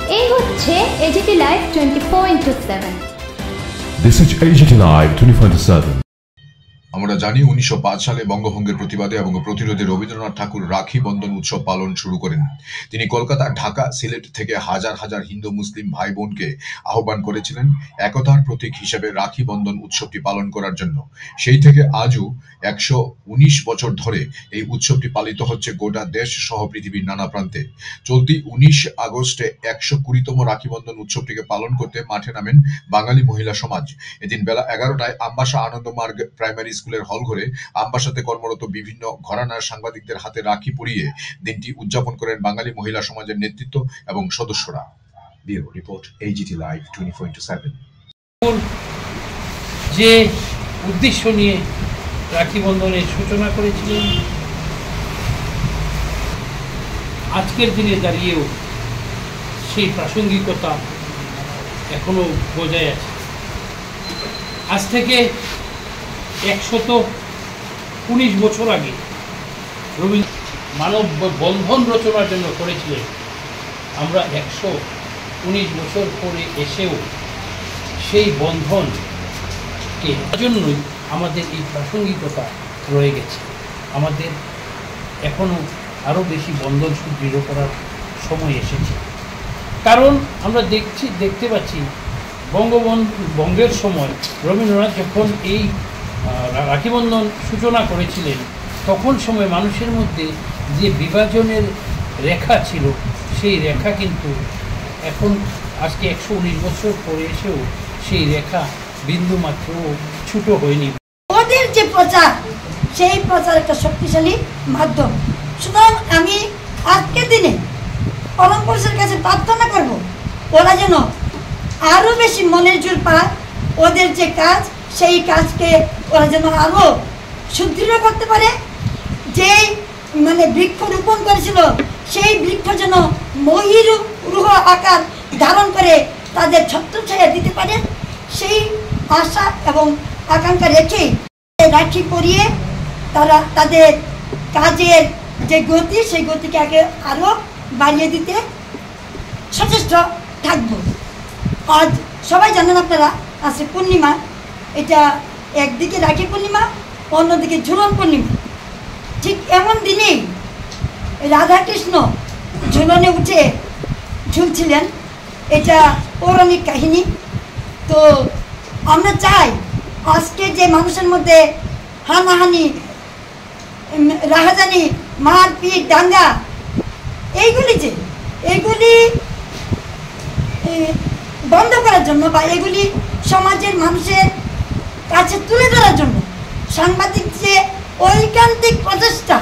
এই হচ্ছে AGT live 24/7। This is AGT Live 24/7. আমরা জানি 1905 সালে বঙ্গভঙ্গের প্রতিবাদে এবং প্রতিরোধে রবীন্দ্রনাথ ঠাকুর রাখি বন্ধন উৎসব পালন শুরু করেন। তিনি কলকাতা, ঢাকা, সিলেট থেকে হাজার হাজার হিন্দু মুসলিম ভাই বোনকে আহ্বান করেছিলেন একতার প্রতীক হিসেবে রাখি বন্ধন উৎসবটি পালন করার জন্য। সেই থেকে আজও 119 বছর ধরে এই উৎসবটি পালিত হচ্ছে গোটা দেশ সহ পৃথিবীর নানা প্রান্তে। চলতি 19 আগস্টে 120তম রাখি বন্ধন উৎসবটিকে পালন করতে মাঠে নামেন বাঙালি মহিলা সমাজ। এদিন বেলা 11টায় আমবাসা আনন্দমার্গ প্রাইমারি স্কুলের হল ঘরে আমবাসাতে কর্মরত বিভিন্ন ঘরানার সাংবাদিকদের হাতে রাখি পরিয়ে দিনটি উদযাপন করেন বাঙালি মহিলা সমাজের নেতৃত্ব এবং সদস্যরা। Bureau report, AGT live 24/7। যে উদ্দেশ্য নিয়ে রাখি বন্ধনের সূচনা করেছিলেন, আজকের দিনে দাঁড়িয়েও সেই প্রাসঙ্গিকতা এখনো বজায় আছে। আজ থেকে 119 বছর আগে রবীন্দ্র মানব বন্ধন রচনার জন্য করেছিলেন। আমরা 119 বছর পরে এসেও সেই বন্ধনকে জন্যই আমাদের এই প্রাসঙ্গিকতা রয়ে গেছে। আমাদের এখনও আরও বেশি বন্ধন সুদৃঢ় করার সময় এসেছে। কারণ আমরা দেখতে পাচ্ছি বঙ্গের সময় রবীন্দ্রনাথ যখন এই রাখিবন্ধন সূচনা করেছিলেন, তখন সময় মানুষের মধ্যে যে বিভাজনের রেখা ছিল, সেই রেখা কিন্তু এখন আজকে 119 বছর পরে এসেও সেই রেখা বিন্দু মাত্র ছোট হয়নি। ওদের যে প্রচার, সেই প্রচার একটা শক্তিশালী মাধ্যম। সুতরাং আমি আজকের দিনে পরমপুরুষের কাছে প্রার্থনা করব, ওরা যেন আরও বেশি মনের জোর পায়। ওদের যে কাজ, সেই কাজকে ওরা যেন আরও সুদৃঢ় করতে পারে। যেই বৃক্ষ রোপণ করেছিল, সেই বৃক্ষ যেন মহিরুহ আকার ধারণ করে তাদের ছত্রছায়া দিতে পারে, সেই আশা এবং আকাঙ্ক্ষা রেখে রাখি পরিয়ে তারা তাদের কাজের যে গতি, সেই গতিকে আগে আরও বাড়িয়ে দিতে সচেষ্ট থাকব। আজ সবাই জানেন আপনারা, আছে পূর্ণিমা। এটা একদিকে রাখি পূর্ণিমা, অন্যদিকে ঝুলন পূর্ণিমা। ঠিক এমন দিনেই রাধাকৃষ্ণ ঝুলনে উঠে ঝুলছিলেন। এটা পৌরাণিক কাহিনী। তো আমরা চাই আজকে যে মানুষের মধ্যে হানাহানি, রাহাজানি, মারপিট, দাঙ্গা, এইগুলি বন্ধ করার জন্য বা এগুলি সমাজের মানুষের কাছে তুলে ধরার জন্য সাংবাদিক যে ঐকান্তিক প্রচেষ্টা,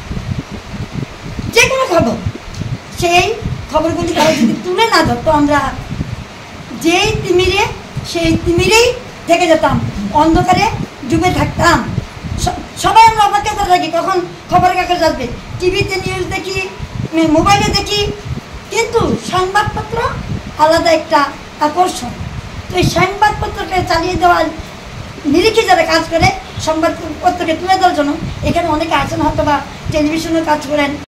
যে কোনো খবর, সেই খবরগুলি তারা যদি তুলে না ধরতো, আমরা যেই তিমিরে সেই তিমিরেই থেকে যেতাম, অন্ধকারে ডুবে থাকতাম। সবাই আমরা অপেক্ষা করে থাকি কখন খবরের কাগজ আসবে, টিভিতে নিউজ দেখি, মোবাইলে দেখি, কিন্তু সংবাদপত্র আলাদা একটা আকর্ষণ। তো এই সংবাদপত্রকে চালিয়ে দেওয়ার নিরিখে যারা কাজ করে, সংবাদপত্রকে তুলে দেওয়ার জন্য, এখানে অনেকে আছেন হয়তো বা টেলিভিশনেও কাজ করেন,